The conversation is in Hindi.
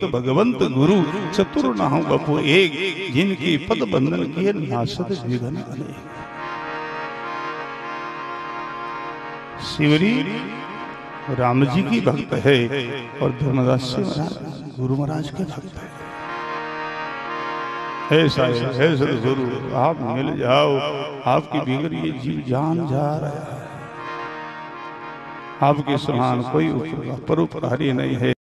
भगवंत गुरु चतुर नाहु बपु एक, जिनकी पद बंधन किए नासद विघन अनेक। शिवरी राम जी की भक्त है और धर्मदास महाराज गुरु महाराज के भक्त है। ऐसा है सदगुरु, आप मिल जाओ, आपकी बिगड़ ये जीव जान जा रहा है। आपके समान कोई परोपकारी नहीं है।